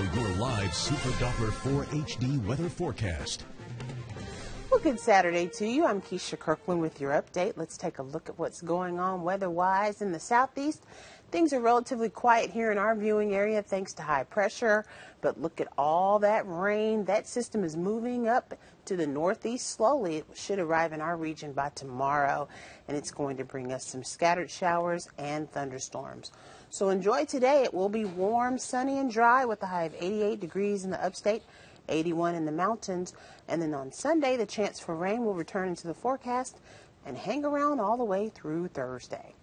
your live Super Doppler 4 HD weather forecast. Well, good Saturday to you. I'm Keisha Kirkland with your update. Let's take a look at what's going on weather-wise in the southeast. Things are relatively quiet here in our viewing area thanks to high pressure, but look at all that rain. That system is moving up to the northeast slowly. It should arrive in our region by tomorrow, and it's going to bring us some scattered showers and thunderstorms. So enjoy today. It will be warm, sunny, and dry with a high of 88 degrees in the upstate, 81 in the mountains, and then on Sunday the chance for rain will return into the forecast and hang around all the way through Thursday.